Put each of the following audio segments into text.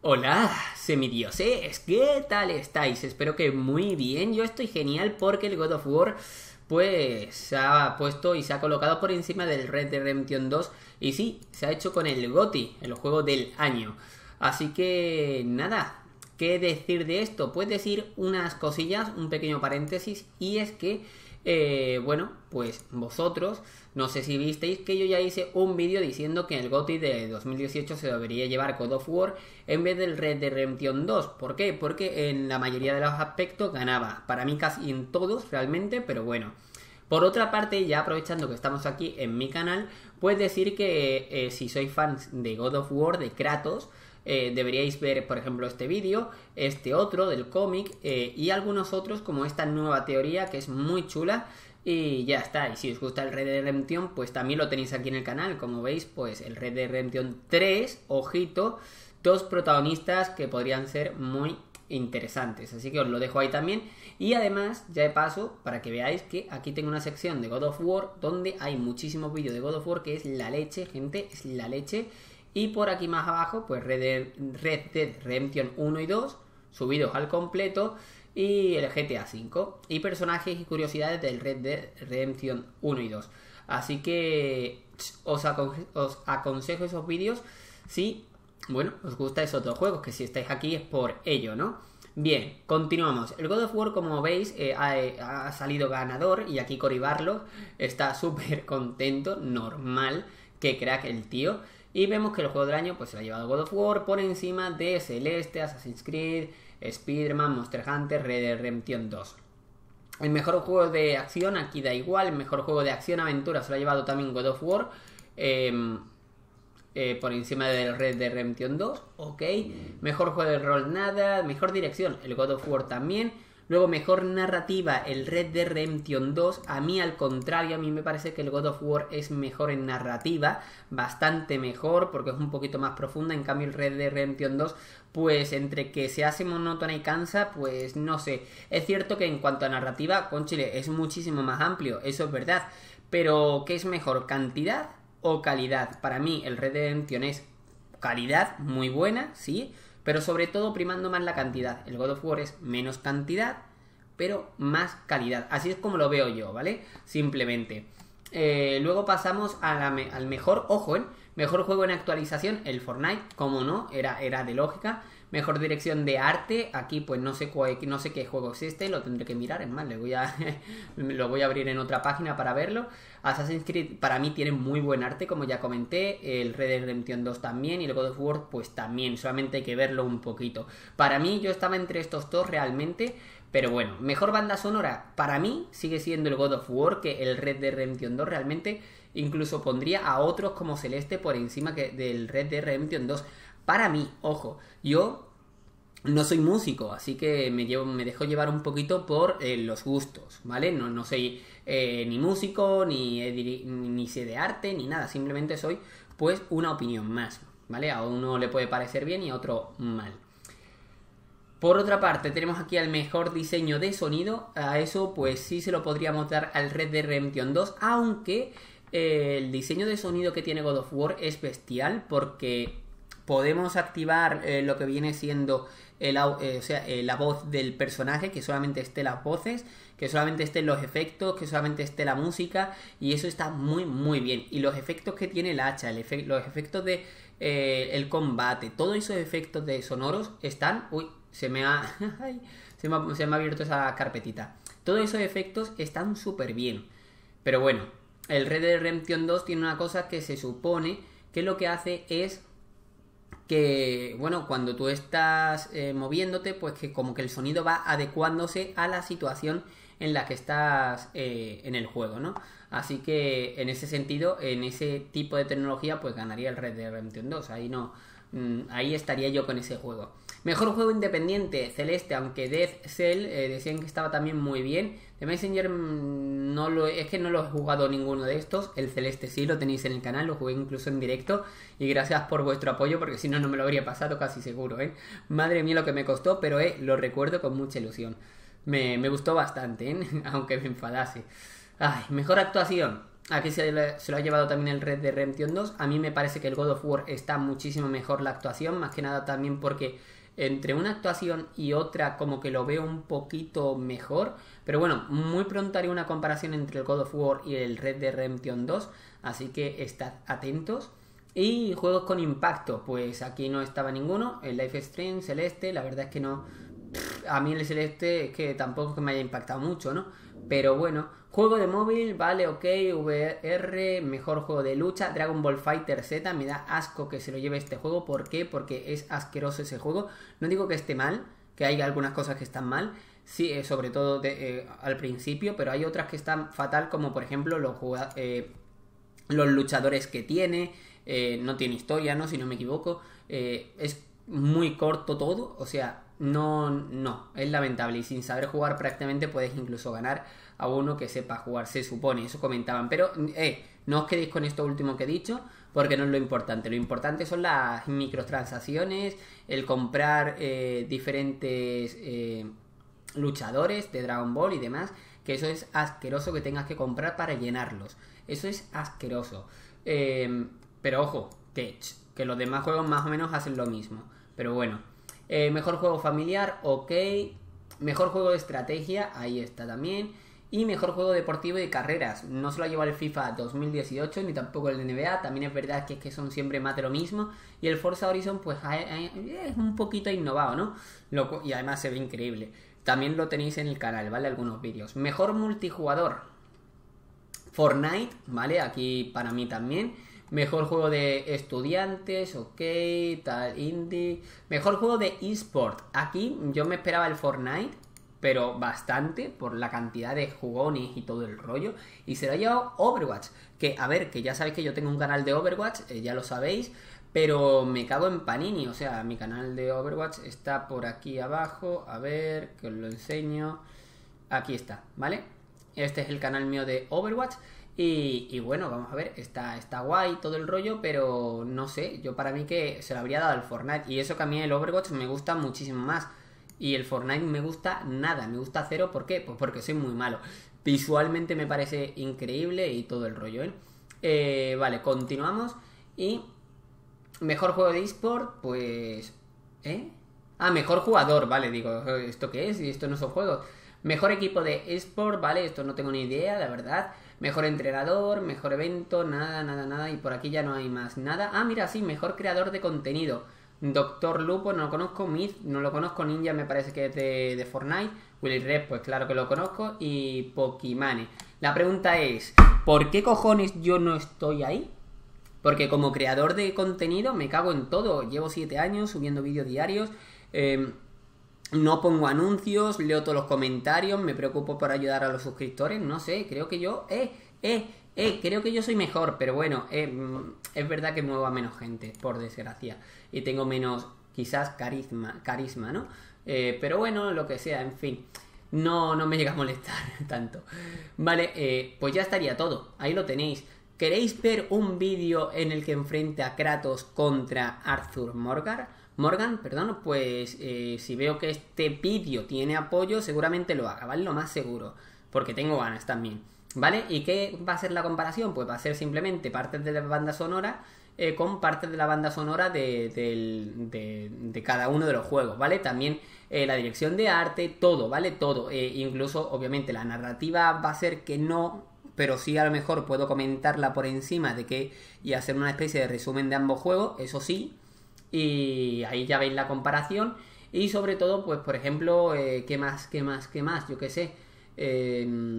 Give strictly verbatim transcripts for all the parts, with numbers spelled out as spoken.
Hola, semidioses, ¿qué tal estáis? Espero que muy bien, yo estoy genial porque el God of War pues se ha puesto y se ha colocado por encima del Red Dead Redemption dos y sí, se ha hecho con el GOTY, el juego del año. Así que nada, ¿qué decir de esto? Pues decir unas cosillas, un pequeño paréntesis, y es que Eh, bueno, pues vosotros, no sé si visteis que yo ya hice un vídeo diciendo que el GOTY de dos mil dieciocho se debería llevar God of War en vez del Red Dead Redemption dos. ¿Por qué? Porque en la mayoría de los aspectos ganaba. Para mí casi en todos realmente, pero bueno. Por otra parte, ya aprovechando que estamos aquí en mi canal, pues decir que eh, si sois fans de God of War, de Kratos, Eh, deberíais ver, por ejemplo, este vídeo, este otro del cómic eh, y algunos otros como esta nueva teoría que es muy chula y ya está. Y si os gusta el Red Dead Redemption, pues también lo tenéis aquí en el canal. Como veis, pues el Red Dead Redemption tres, ojito, dos protagonistas que podrían ser muy interesantes, así que os lo dejo ahí también. Y además, ya de paso, para que veáis que aquí tengo una sección de God of War donde hay muchísimos vídeos de God of War, que es la leche, gente, es la leche. Y por aquí más abajo, pues Red Dead, Red Dead Redemption uno y dos, subidos al completo, y el G T A cinco, y personajes y curiosidades del Red Dead Redemption uno y dos. Así que os, aconse os aconsejo esos vídeos si, bueno, os gusta esos dos juegos, que si estáis aquí es por ello, ¿no? Bien, continuamos. El God of War, como veis, eh, ha, ha salido ganador, y aquí Cory Barlog está súper contento, normal, que crack el tío. Y vemos que el juego del año pues se lo ha llevado God of War por encima de Celeste, Assassin's Creed, Spider-Man, Monster Hunter, Red Dead Redemption dos. El mejor juego de acción, aquí da igual, el mejor juego de acción-aventura se lo ha llevado también God of War, eh, eh, por encima del Red Dead Redemption dos, ok. Mejor juego de rol, nada. Mejor dirección, el God of War también. Luego, mejor narrativa, el Red Dead Redemption dos. A mí, al contrario, a mí me parece que el God of War es mejor en narrativa, bastante mejor, porque es un poquito más profunda. En cambio, el Red Dead Redemption dos, pues entre que se hace monótona y cansa, pues no sé. Es cierto que en cuanto a narrativa, conchile, es muchísimo más amplio, eso es verdad. Pero, ¿qué es mejor, cantidad o calidad? Para mí, el Red Dead Redemption es calidad muy buena, sí, pero sobre todo primando más la cantidad. El God of War es menos cantidad, pero más calidad. Así es como lo veo yo, ¿vale? Simplemente. Eh, luego pasamos a la me al mejor, ojo, ¿eh? Mejor juego en actualización, el Fortnite, como no, era, era de lógica. Mejor dirección de arte, aquí pues no sé, no sé qué juego es este, lo tendré que mirar, es más, le voy a, lo voy a abrir en otra página para verlo. Assassin's Creed para mí tiene muy buen arte, como ya comenté, el Red Dead Redemption dos también, y el God of War pues también, solamente hay que verlo un poquito. Para mí yo estaba entre estos dos realmente, pero bueno, mejor banda sonora, para mí sigue siendo el God of War que el Red Dead Redemption dos realmente. Incluso pondría a otros como Celeste por encima que del Red Dead Redemption dos. Para mí, ojo, yo no soy músico, así que me, llevo, me dejo llevar un poquito por eh, los gustos, ¿vale? No, no soy eh, ni músico, ni, eh, ni sé de arte, ni nada. Simplemente soy, pues, una opinión más, ¿vale? A uno le puede parecer bien y a otro mal. Por otra parte, tenemos aquí al mejor diseño de sonido. A eso, pues, sí se lo podríamos dar al Red Dead Redemption dos, aunque eh, el diseño de sonido que tiene God of War es bestial, porque podemos activar eh, lo que viene siendo el, eh, o sea, eh, la voz del personaje, que solamente esté las voces, que solamente estén los efectos, que solamente esté la música, y eso está muy muy bien. Y los efectos que tiene el hacha, el efe los efectos de eh, el combate, todos esos efectos de sonoros están... Uy, se me ha... se, me ha se me ha abierto esa carpetita. Todos esos efectos están súper bien. Pero bueno, el Red Dead Redemption dos tiene una cosa que se supone que lo que hace es que, bueno, cuando tú estás eh, moviéndote, pues que como que el sonido va adecuándose a la situación en la que estás eh, en el juego, ¿no? Así que en ese sentido, en ese tipo de tecnología, pues ganaría el Red Dead Redemption dos. Ahí no, mmm, ahí estaría yo con ese juego. Mejor juego independiente, Celeste, aunque Dead Cell eh, decían que estaba también muy bien. The Messenger mmm, no lo, es que no lo he jugado ninguno de estos. El Celeste sí, lo tenéis en el canal, lo jugué incluso en directo. Y gracias por vuestro apoyo, porque si no, no me lo habría pasado casi seguro, ¿eh? Madre mía lo que me costó, pero eh, lo recuerdo con mucha ilusión. Me, me gustó bastante, ¿eh? Aunque me enfadase. Ay, mejor actuación. Aquí se lo, se lo ha llevado también el Red Dead Redemption dos. A mí me parece que el God of War está muchísimo mejor la actuación, más que nada también porque entre una actuación y otra como que lo veo un poquito mejor. Pero bueno, muy pronto haré una comparación entre el God of War y el Red Dead Redemption dos, así que estad atentos. Y juegos con impacto, pues aquí no estaba ninguno. El Life is Strange, Celeste, la verdad es que no... A mí el Celeste es que tampoco es que me haya impactado mucho, ¿no? Pero bueno, juego de móvil, vale, ok, V R, mejor juego de lucha, Dragon Ball Fighter Z, me da asco que se lo lleve este juego. ¿Por qué? Porque es asqueroso ese juego. No digo que esté mal, que hay algunas cosas que están mal, sí, eh, sobre todo de, eh, al principio, pero hay otras que están fatal, como por ejemplo los, eh, los luchadores que tiene, eh, no tiene historia, ¿no? Si no me equivoco, eh, es muy corto todo, o sea... No, no, es lamentable y sin saber jugar prácticamente puedes incluso ganar a uno que sepa jugar, se supone, eso comentaban. Pero, eh, no os quedéis con esto último que he dicho, porque no es lo importante. Lo importante son las microtransacciones, el comprar eh, diferentes eh, luchadores de Dragon Ball y demás, que eso es asqueroso que tengas que comprar para llenarlos. Eso es asqueroso. Eh, pero ojo, que, que los demás juegos más o menos hacen lo mismo. Pero bueno. Eh, mejor juego familiar, ok. Mejor juego de estrategia, ahí está también. Y mejor juego deportivo y de carreras. No se lo ha llevado el FIFA dos mil dieciocho, ni tampoco el de N B A. También es verdad que, es que son siempre más de lo mismo. Y el Forza Horizon, pues es un poquito innovado, ¿no? Lo, y además se ve increíble. También lo tenéis en el canal, ¿vale? Algunos vídeos. Mejor multijugador, Fortnite, ¿vale? Aquí para mí también. Mejor juego de estudiantes, ok, tal, indie. Mejor juego de eSport. Aquí yo me esperaba el Fortnite, pero bastante, por la cantidad de jugones y todo el rollo. Y se lo ha llevado Overwatch. Que, a ver, que ya sabéis que yo tengo un canal de Overwatch, eh, ya lo sabéis. Pero me cago en Panini, o sea, mi canal de Overwatch está por aquí abajo. A ver, que os lo enseño. Aquí está, ¿vale? Este es el canal mío de Overwatch. Y, y bueno, vamos a ver, está, está guay todo el rollo, pero no sé, yo para mí que se lo habría dado al Fortnite. Y eso que a mí el Overwatch me gusta muchísimo más. Y el Fortnite me gusta nada, me gusta cero. ¿Por qué? Pues porque soy muy malo. Visualmente me parece increíble y todo el rollo, ¿eh? eh vale, continuamos. Y mejor juego de eSport, pues... ¿Eh? Ah, mejor jugador, vale, digo, ¿esto qué es? Y esto no son juegos. Mejor equipo de eSport, vale, esto no tengo ni idea, la verdad. Mejor entrenador, mejor evento, nada, nada, nada. Y por aquí ya no hay más nada. Ah, mira, sí, mejor creador de contenido. Doctor Lupo, no lo conozco. Myth, no lo conozco. Ninja me parece que es de, de Fortnite. Willy Red, pues claro que lo conozco. Y Pokimane. La pregunta es, ¿por qué cojones yo no estoy ahí? Porque como creador de contenido me cago en todo. Llevo siete años subiendo vídeos diarios. Eh... No pongo anuncios, leo todos los comentarios, me preocupo por ayudar a los suscriptores, no sé, creo que yo, eh, eh, eh, creo que yo soy mejor, pero bueno, eh, es verdad que muevo a menos gente, por desgracia, y tengo menos, quizás, carisma, carisma, ¿no? Eh, pero bueno, lo que sea, en fin, no, no me llega a molestar tanto. Vale, eh, pues ya estaría todo, ahí lo tenéis. ¿Queréis ver un vídeo en el que enfrente a Kratos contra Arthur Morgan? Morgan, perdón, pues eh, si veo que este vídeo tiene apoyo, seguramente lo haga, ¿vale? Lo más seguro, porque tengo ganas también, ¿vale? ¿Y qué va a ser la comparación? Pues va a ser simplemente partes de la banda sonora eh, con partes de la banda sonora de, de, de, de cada uno de los juegos, ¿vale? También eh, la dirección de arte, todo, ¿vale? Todo, eh, incluso, obviamente, la narrativa va a ser que no... pero sí a lo mejor puedo comentarla por encima de que y hacer una especie de resumen de ambos juegos, eso sí. Y ahí ya veis la comparación. Y sobre todo, pues por ejemplo, eh, ¿qué más? ¿Qué más? ¿Qué más? Yo qué sé. Eh,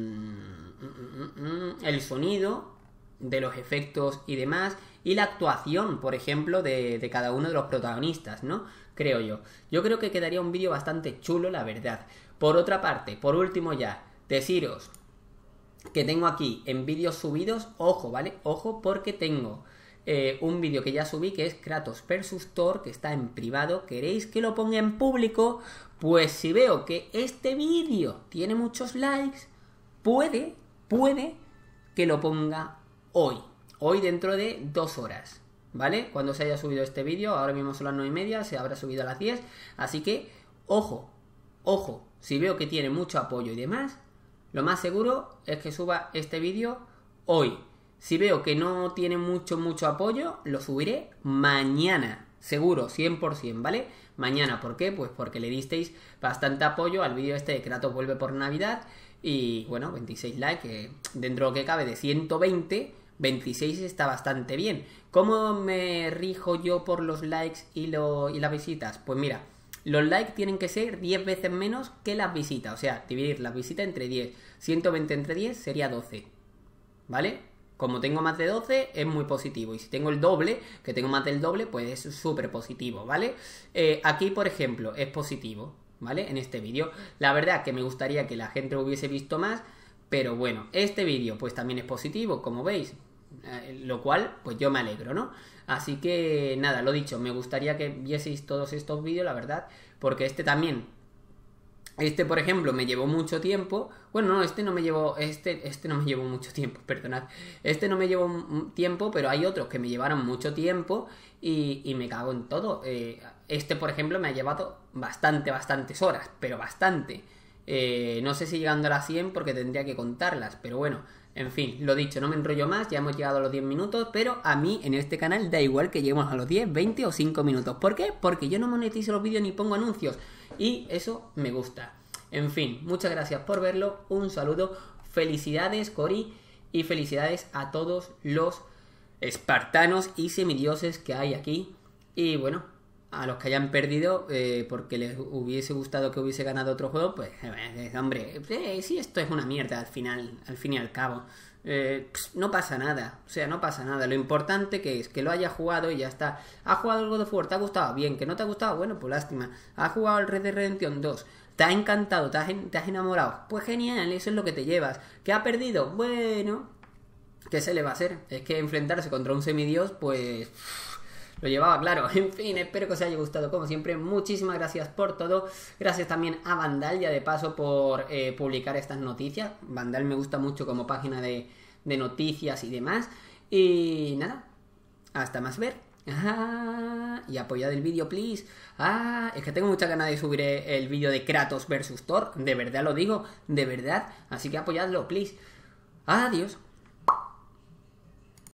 el sonido de los efectos y demás. Y la actuación, por ejemplo, de, de cada uno de los protagonistas, ¿no? Creo yo. Yo creo que quedaría un vídeo bastante chulo, la verdad. Por otra parte, por último ya, deciros que tengo aquí en vídeos subidos, ojo, ¿vale? Ojo, porque tengo... Eh, un vídeo que ya subí que es Kratos versus Thor, que está en privado. ¿Queréis que lo ponga en público? Pues si veo que este vídeo tiene muchos likes, puede, puede que lo ponga hoy. Hoy dentro de dos horas, ¿vale? Cuando se haya subido este vídeo, ahora mismo son las nueve y media, se habrá subido a las diez. Así que, ojo, ojo, si veo que tiene mucho apoyo y demás, lo más seguro es que suba este vídeo hoy. Si veo que no tiene mucho, mucho apoyo, lo subiré mañana. Seguro, cien por cien, ¿vale? Mañana, ¿por qué? Pues porque le disteis bastante apoyo al vídeo este de Kratos vuelve por Navidad. Y bueno, veintiséis likes, que dentro de lo que cabe de ciento veinte, veintiséis está bastante bien. ¿Cómo me rijo yo por los likes y, lo, y las visitas? Pues mira, los likes tienen que ser diez veces menos que las visitas. O sea, dividir las visitas entre diez. ciento veinte entre diez sería doce. ¿Vale? Como tengo más de doce, es muy positivo. Y si tengo el doble, que tengo más del doble, pues es súper positivo, ¿vale? Eh, aquí, por ejemplo, es positivo, ¿vale? En este vídeo. La verdad que me gustaría que la gente lo hubiese visto más, pero bueno, este vídeo pues también es positivo, como veis. Eh, lo cual, pues yo me alegro, ¿no? Así que, nada, lo dicho, me gustaría que vieseis todos estos vídeos, la verdad, porque este también... Este, por ejemplo, me llevó mucho tiempo. Bueno, no, este no me llevó. Este, este no me llevó mucho tiempo, perdonad. Este no me llevó tiempo, pero hay otros que me llevaron mucho tiempo. Y, y me cago en todo. Eh, este, por ejemplo, me ha llevado bastante, bastantes horas. Pero bastante. Eh, no sé si llegando a las cien porque tendría que contarlas. Pero bueno, en fin, lo dicho, no me enrollo más. Ya hemos llegado a los diez minutos. Pero a mí en este canal da igual que lleguemos a los diez, veinte o cinco minutos. ¿Por qué? Porque yo no monetizo los vídeos ni pongo anuncios. Y eso me gusta. En fin, muchas gracias por verlo. Un saludo. Felicidades, Cori. Y felicidades a todos los espartanos y semidioses que hay aquí. Y bueno, a los que hayan perdido eh, porque les hubiese gustado que hubiese ganado otro juego, pues, eh, hombre, eh, si esto es una mierda al final, al fin y al cabo. Eh, pss, no pasa nada, o sea, no pasa nada. Lo importante que es que lo haya jugado y ya está. ¿Has jugado el God of War? ¿Te ha gustado? Bien. ¿Que no te ha gustado? Bueno, pues lástima. ¿Has jugado el Red Dead Redemption dos? ¿Te ha encantado? ¿Te has, te has enamorado? Pues genial, eso es lo que te llevas. ¿Que ha perdido? Bueno, ¿qué se le va a hacer? Es que enfrentarse contra un semidios, pues... lo llevaba claro. En fin, espero que os haya gustado como siempre. Muchísimas gracias por todo. Gracias también a Vandal, ya de paso, por eh, publicar estas noticias. Vandal me gusta mucho como página de, de noticias y demás. Y nada, hasta más ver. Ah, y apoyad el vídeo, please. Ah, es que tengo muchas ganas de subir el vídeo de Kratos versus Thor. De verdad lo digo, de verdad. Así que apoyadlo, please. Adiós.